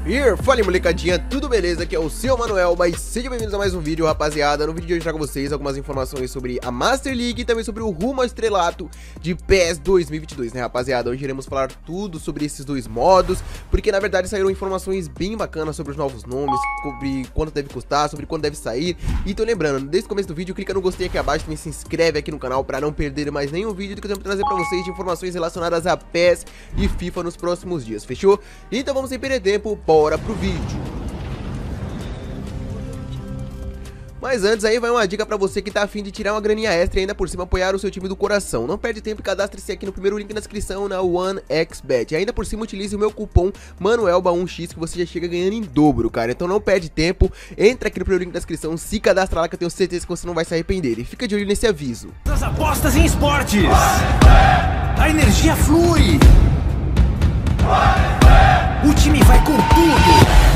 E fala aí, molecadinha, tudo beleza? Aqui é o seu Manuel, mas sejam bem-vindos a mais um vídeo, rapaziada. No vídeo de hoje eu trago vocês algumas informações sobre a Master League e também sobre o rumo ao estrelato de PES 2022, né, rapaziada? Hoje iremos falar tudo sobre esses dois modos, porque na verdade saíram informações bem bacanas sobre os novos nomes, sobre quanto deve custar, sobre quando deve sair. Então lembrando, desde o começo do vídeo, clica no gostei aqui abaixo, também se inscreve aqui no canal pra não perder mais nenhum vídeo que eu tenho pra trazer pra vocês de informações relacionadas a PES e FIFA nos próximos dias, fechou? Então vamos sem perder tempo, bora pro vídeo. Mas antes aí vai uma dica pra você que tá afim de tirar uma graninha extra e ainda por cima apoiar o seu time do coração. Não perde tempo e cadastre-se aqui no primeiro link na descrição na OneXBet. E ainda por cima utilize o meu cupom MANUELBA1X que você já chega ganhando em dobro, cara. Então não perde tempo, entra aqui no primeiro link da descrição, se cadastra lá que eu tenho certeza que você não vai se arrepender. E fica de olho nesse aviso. As apostas em esportes. A energia flui. O time vai com tudo.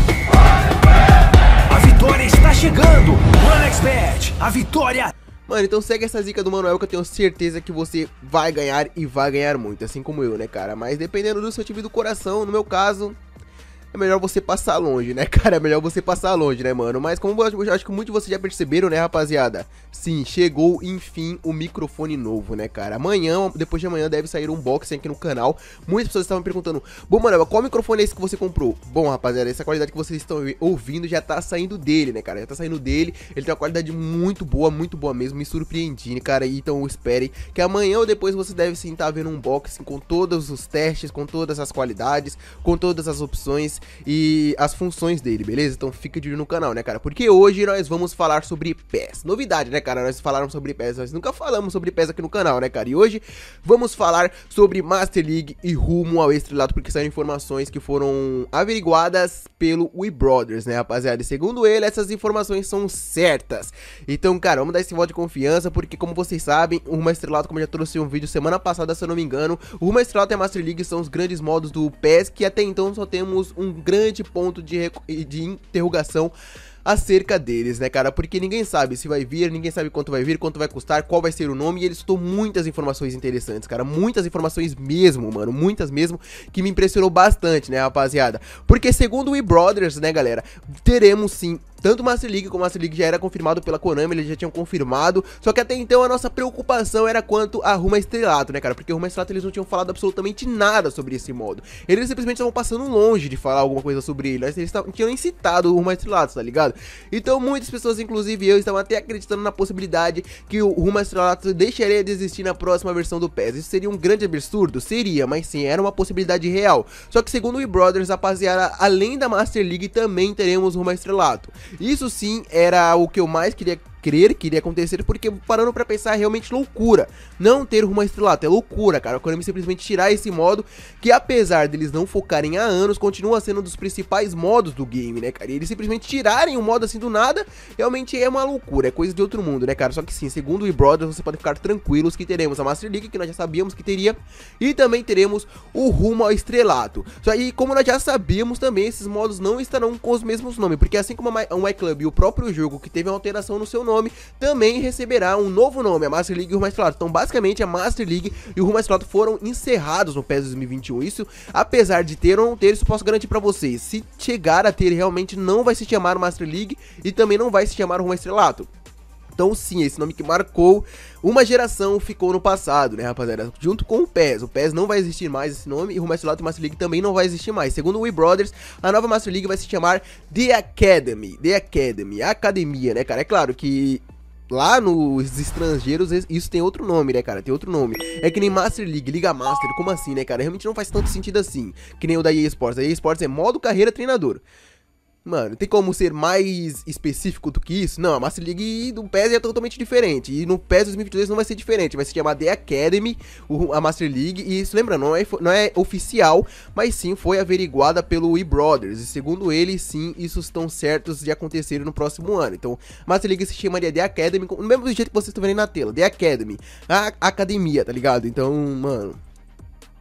A vitória está chegando. OneXBet, a vitória. Mano, então segue essa zica do Manuel que eu tenho certeza que você vai ganhar e vai ganhar muito, assim como eu, né, cara? Mas dependendo do seu time do coração, no meu caso, é melhor você passar longe, né, cara? É melhor você passar longe, né, mano? Mas como eu acho que muitos de vocês já perceberam, né, rapaziada? Sim, chegou, enfim, o microfone novo, né, cara? Amanhã, depois de amanhã, deve sair um unboxing aqui no canal. Muitas pessoas estavam me perguntando: bom, Manuel, qual microfone é esse que você comprou? Bom, rapaziada, essa qualidade que vocês estão ouvindo já tá saindo dele, né, cara? Já tá saindo dele. Ele tem uma qualidade muito boa mesmo. Me surpreendi, cara. Então esperem que amanhã ou depois você deve sim estar vendo um unboxing com todos os testes, com todas as qualidades, com todas as opções e as funções dele, beleza? Então fica de olho no canal, né, cara? Porque hoje nós vamos falar sobre PES. Novidade, né, cara? Nós falamos sobre PES, nós nunca falamos sobre PES aqui no canal, né, cara? E hoje vamos falar sobre Master League e rumo ao estrelato, porque são informações que foram averiguadas pelo WeBrothers, né, rapaziada? E segundo ele, essas informações são certas. Então, cara, vamos dar esse voto de confiança, porque como vocês sabem, o rumo ao estrelato, como eu já trouxe um vídeo semana passada, se eu não me engano, o rumo ao estrelato e a Master League são os grandes modos do PES, que até então só temos um grande ponto de interrogação acerca deles, né, cara? Porque ninguém sabe se vai vir, ninguém sabe quanto vai vir, quanto vai custar, qual vai ser o nome. E eles citou muitas informações interessantes, cara. Muitas informações mesmo, mano. Muitas mesmo, que me impressionou bastante, né, rapaziada? Porque segundo o WeBrothers, né, galera, teremos sim tanto Master League como Master League já era confirmado pela Konami, eles já tinham confirmado. Só que até então a nossa preocupação era quanto a rumo ao estrelato, né, cara? Porque o rumo ao estrelato eles não tinham falado absolutamente nada sobre esse modo. Eles simplesmente estavam passando longe de falar alguma coisa sobre ele. Eles não tinham nem citado o rumo ao estrelato, tá ligado? Então muitas pessoas, inclusive eu, estavam até acreditando na possibilidade que o rumo ao estrelato deixaria de existir na próxima versão do PES. Isso seria um grande absurdo? Seria, mas sim, era uma possibilidade real. Só que segundo o WeBrothers, rapaziada, além da Master League também teremos rumo ao estrelato. Isso sim era o que eu mais queria acontecer, porque parando pra pensar é realmente loucura não ter rumo ao estrelato, é loucura, cara. A Konami simplesmente tirar esse modo, que apesar deles não focarem há anos, continua sendo um dos principais modos do game, né, cara? E eles simplesmente tirarem o modo assim do nada, realmente é uma loucura, é coisa de outro mundo, né, cara? Só que sim, segundo o WeBrothers, você pode ficar tranquilos que teremos a Master League, que nós já sabíamos que teria, e também teremos o rumo ao estrelato. Só aí, como nós já sabíamos também, esses modos não estarão com os mesmos nomes, porque assim como o MyClub e o próprio jogo, que teve uma alteração no seu nome, também receberá um novo nome, a Master League e o rumo ao estrelato. Então basicamente a Master League e o rumo ao estrelato foram encerrados no PES 2021. Isso, apesar de ter ou não ter, isso eu posso garantir pra vocês: se chegar a ter, realmente não vai se chamar Master League e também não vai se chamar rumo ao estrelato. Então sim, esse nome que marcou uma geração ficou no passado, né, rapaziada? Junto com o PES. O PES não vai existir mais esse nome e o rumo ao estrelato e Master League também não vai existir mais. Segundo o WeBrothers, a nova Master League vai se chamar The Academy. The Academy, a academia, né, cara? É claro que lá nos estrangeiros isso tem outro nome, né, cara? Tem outro nome. É que nem Master League, Liga Master, como assim, né, cara? Realmente não faz tanto sentido assim. Que nem o da EA Sports. A EA Sports é modo carreira treinador. Mano, tem como ser mais específico do que isso? Não, a Master League do PES é totalmente diferente. E no PES 2022 não vai ser diferente. Vai se chamar The Academy, a Master League. E isso, lembra, não é oficial, mas sim foi averiguada pelo WeBrothers. E segundo eles, sim, isso estão certos de acontecer no próximo ano. Então, Master League se chamaria The Academy, do mesmo jeito que vocês estão vendo aí na tela. The Academy, a academia, tá ligado? Então, mano,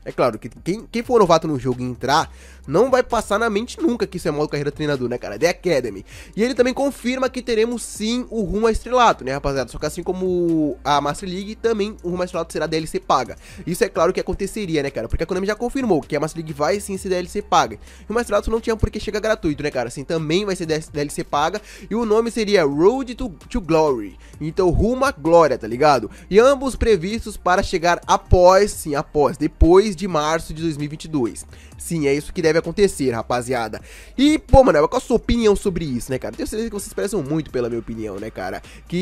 É claro que quem for novato no jogo e entrar, não vai passar na mente nunca que isso é modo carreira treinador, né, cara? The Academy. E ele também confirma que teremos sim o rumo ao estrelato, né, rapaziada? Só que assim como a Master League, também o rumo ao estrelato será DLC paga. Isso é claro que aconteceria, né, cara? Porque a Konami já confirmou que a Master League vai sim ser DLC paga. E o rumo ao estrelato não tinha por que chegar gratuito, né, cara? Assim, também vai ser DLC paga. E o nome seria Road to Glory. Então, rumo à glória, tá ligado? E ambos previstos para chegar depois de março de 2022. Sim, é isso que deve acontecer, rapaziada. E, pô, mano, qual a sua opinião sobre isso, né, cara? Tenho certeza que vocês expressam muito pela minha opinião, né, cara?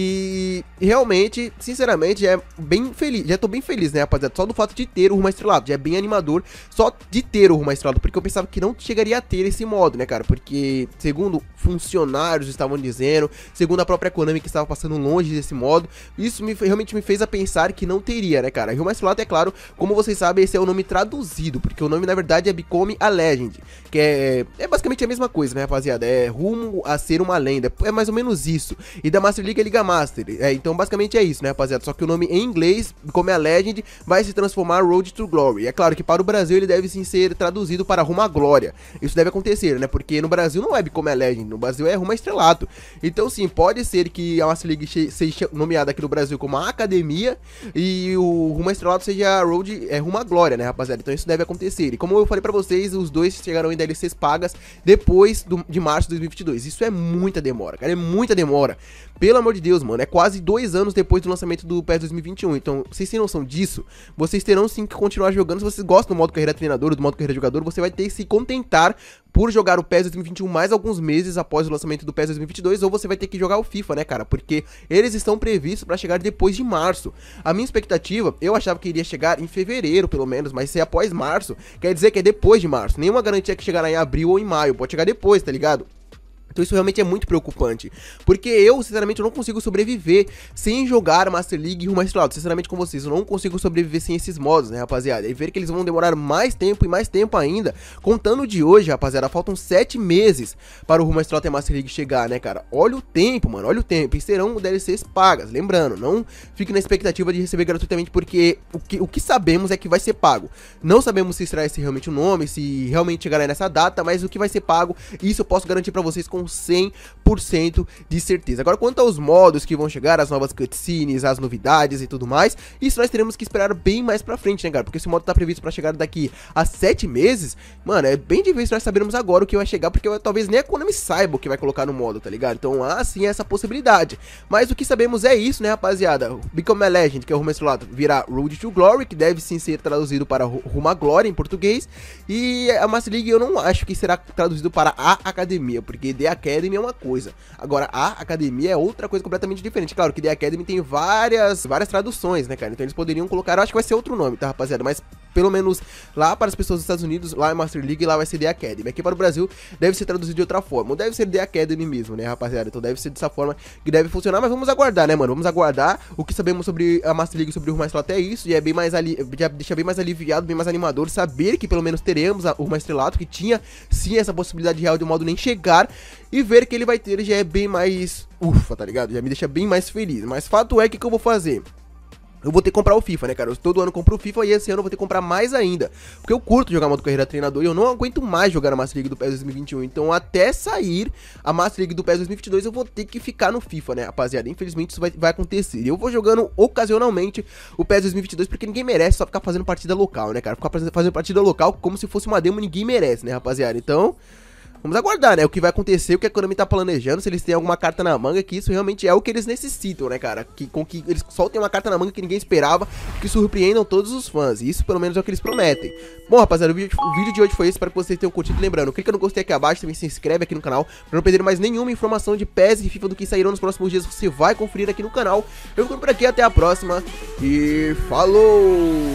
Que realmente, sinceramente, é bem feliz. Já tô bem feliz, né, rapaziada? Só do fato de ter o rumo estrelado. Já é bem animador só de ter o rumo estrelado. Porque eu pensava que não chegaria a ter esse modo, né, cara? Porque, segundo funcionários estavam dizendo, segundo a própria Konami que estava passando longe desse modo, isso realmente me fez a pensar que não teria, né, cara? Rumo estrelado, é claro, como vocês sabem, esse é o nome traduzido, porque o nome, na verdade, é Become a Legend, que é basicamente a mesma coisa, né, rapaziada? É rumo a ser uma lenda, é mais ou menos isso. E da Master League é Liga Master, então basicamente é isso, né, rapaziada? Só que o nome em inglês, Become a Legend, vai se transformar Road to Glory. É claro que para o Brasil ele deve sim ser traduzido para Rumo à Glória. Isso deve acontecer, né, porque no Brasil não é Become a Legend, no Brasil é Rumo a Estrelato. Então sim, pode ser que a Master League seja nomeada aqui no Brasil como a Academia e o Rumo a Estrelato seja Rumo à Glória, né, rapaziada? Então isso deve acontecer. E como eu falei pra vocês, os dois chegarão em DLCs pagas depois de março de 2022. Isso é muita demora, cara, é muita demora. Pelo amor de Deus, mano, é quase 2 anos depois do lançamento do PES 2021. Então, vocês têm noção disso? Vocês terão sim que continuar jogando. Se vocês gostam do modo carreira treinador, do modo carreira jogador, você vai ter que se contentar por jogar o PES 2021 mais alguns meses após o lançamento do PES 2022, ou você vai ter que jogar o FIFA, né, cara? Porque eles estão previstos pra chegar depois de março. A minha expectativa, eu achava que iria chegar em fevereiro, pelo menos, mas se é após março, quer dizer que é depois de março. Nenhuma garantia que chegará em abril ou em maio, pode chegar depois, tá ligado? Então isso realmente é muito preocupante, porque eu, sinceramente, eu não consigo sobreviver sem jogar Master League e Rumo ao Estrelato. Sinceramente com vocês, eu não consigo sobreviver sem esses modos, né, rapaziada? E ver que eles vão demorar mais tempo e mais tempo ainda, contando de hoje, rapaziada, faltam 7 meses para o Rumo ao Estrelato e a Master League chegar, né, cara? Olha o tempo, mano, olha o tempo, e serão DLCs pagas, lembrando, não fique na expectativa de receber gratuitamente, porque o que sabemos é que vai ser pago. Não sabemos se será esse realmente o nome, se realmente chegará nessa data, mas o que vai ser pago, isso eu posso garantir pra vocês com 100% de certeza. Agora, quanto aos modos que vão chegar, as novas cutscenes, as novidades e tudo mais, isso nós teremos que esperar bem mais pra frente, né, cara? Porque esse modo tá previsto pra chegar daqui a 7 meses, mano, é bem difícil nós sabermos agora o que vai chegar, porque talvez nem a Konami saiba o que vai colocar no modo, tá ligado? Então, há sim essa possibilidade. Mas o que sabemos é isso, né, rapaziada? Become a Legend, que é o Rumo ao Estrelato, virá Road to Glory, que deve sim ser traduzido para Rumo à Glória em português, e a Master League eu não acho que será traduzido para a Academia, porque The Academy é uma coisa, agora a Academia é outra coisa completamente diferente. Claro que The Academy tem várias traduções, né, cara? Então eles poderiam colocar, eu acho que vai ser outro nome, tá, rapaziada? Mas pelo menos lá para as pessoas dos Estados Unidos, lá é Master League, lá vai ser The Academy. Aqui para o Brasil deve ser traduzido de outra forma, ou deve ser The Academy mesmo, né, rapaziada? Então deve ser dessa forma que deve funcionar, mas vamos aguardar, né, mano? Vamos aguardar. O que sabemos sobre a Master League, sobre o Rumo ao Estrelato é isso, e é bem mais já deixa bem mais aliviado, bem mais animador saber que pelo menos teremos o Rumo ao Estrelato, que tinha sim essa possibilidade real de o modo nem chegar, e ver que ele vai ter já é bem mais ufa, tá ligado? Já me deixa bem mais feliz. Mas fato é que eu vou fazer? Eu vou ter que comprar o FIFA, né, cara? Eu todo ano compro o FIFA e esse ano eu vou ter que comprar mais ainda, porque eu curto jogar modo carreira treinador e eu não aguento mais jogar a Master League do PES 2021. Então até sair a Master League do PES 2022 eu vou ter que ficar no FIFA, né, rapaziada? Infelizmente isso vai acontecer. Eu vou jogando ocasionalmente o PES 2022 porque ninguém merece só ficar fazendo partida local, né, cara? Ficar fazendo partida local como se fosse uma demo, ninguém merece, né, rapaziada? Então vamos aguardar, né, o que vai acontecer, o que a Konami tá planejando, se eles têm alguma carta na manga, que isso realmente é o que eles necessitam, né, cara, com que eles soltem uma carta na manga que ninguém esperava, que surpreendam todos os fãs, e isso pelo menos é o que eles prometem. Bom, rapaziada, o vídeo de hoje foi esse, espero que vocês tenham curtido. Lembrando, clica no gostei aqui abaixo, também se inscreve aqui no canal, pra não perder mais nenhuma informação de PES e FIFA do que sairão nos próximos dias, você vai conferir aqui no canal. Eu fico por aqui, até a próxima, e falou!